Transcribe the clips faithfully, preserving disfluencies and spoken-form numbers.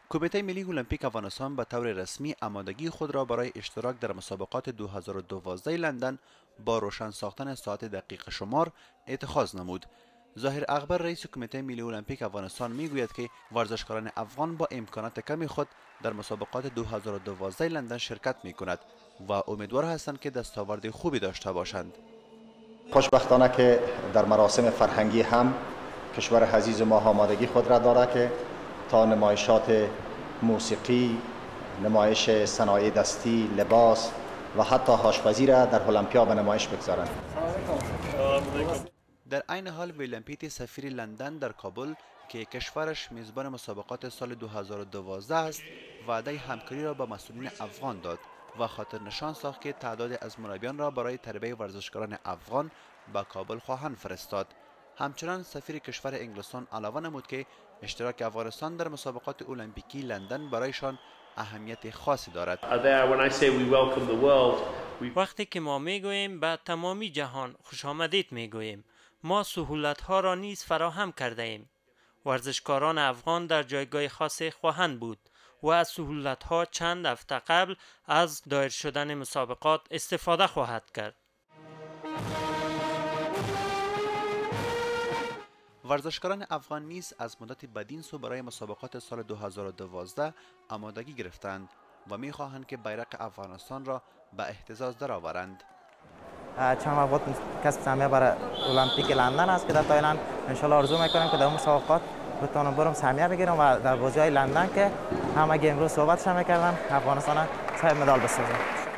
کمیته ملی المپیک افغانستان به طور رسمی آمادگی خود را برای اشتراک در مسابقات دو هزار و دوازده لندن با روشن ساختن ساعت دقیق شمار اتخاذ نمود. ظاهر اکبر رئیس کمیته ملی المپیک افغانستان میگوید که ورزشکاران افغان با امکانات کمی خود در مسابقات دو هزار و دوازده لندن شرکت می کند و امیدوار هستند که دستاورد خوبی داشته باشند. خوشبختانه که در مراسم فرهنگی هم کشور عزیز ما آمادگی خود را دارد که تا نمایشات موسیقی، نمایش صنایع دستی، لباس و حتی آشپزی را در المپیا به نمایش بگذارند. در عین حال ویلیام پیتی سفیر لندن در کابل که کشورش میزبان مسابقات سال دو هزار و دوازده است وعده همکاری را به مسئولین افغان داد و خاطر نشان ساخت که تعدادی از مربیان را برای تربیت ورزشکاران افغان به کابل خواهند فرستاد. همچنان سفیر کشور انگلستان علاوه نمود که اشتراک افغانستان در مسابقات المپیکی لندن برایشان اهمیت خاصی دارد. وقتی که ما میگوییم به تمامی جهان خوش آمدید میگوییم، ما سهولت ها را نیز فراهم کرده ایم. ورزشکاران افغان در جایگاه خاصی خواهند بود و از سهولت ها چند هفته قبل از دایر شدن مسابقات استفاده خواهد کرد. ورزشکاران افغان نیز از مدت بدین سو برای مسابقات سال دو هزار و دوازده آمادگی گرفتند و می‌خواهند که بیرق افغانستان را به اهتزاز درآورند. چند وقت کسب سهمیه برای المپیک لندن است که در تایلند انشالله آرزو میکنم که در مسابقات بتونم برم سهمیه بگیرم و در بازی‌های لندن که همه اگه امروز صحبتش میکردن افغانستان صاحب مدال بسازه.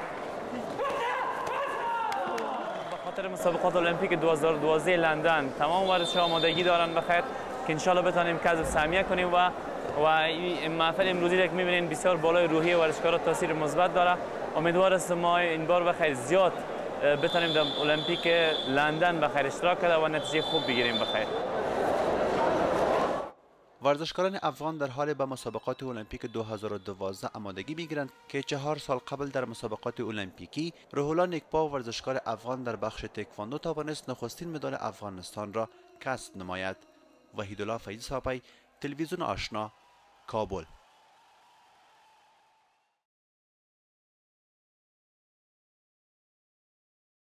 به خاطر مسابقات المپیک دو هزار و دوازده لندن تمام ورزش‌ها آمادگی دارن بخیر که انشالله بتونیم کسب سهمیه کنیم و و این محفل امروزی که می‌بینید بسیار بالای روحیه ورزشکارا تاثیر مثبت داره. امیدوار هستم ما این بار بخیر زیاد بتونیم در المپیک لندن بخیر اشتراک کرده و نتیجه خوب بگیریم بخیر. ورزشکاران افغان در حال به مسابقات المپیک دو هزار و دوازده آمادگی می‌گیرند که چهار سال قبل در مسابقات المپیکی روح الله نیکپا ورزشکار افغان در بخش تکواندو توانست نخستین مدال افغانستان را کسب نماید. وحیدالله فیضی ساپی، تلویزیون آشنا، کابل.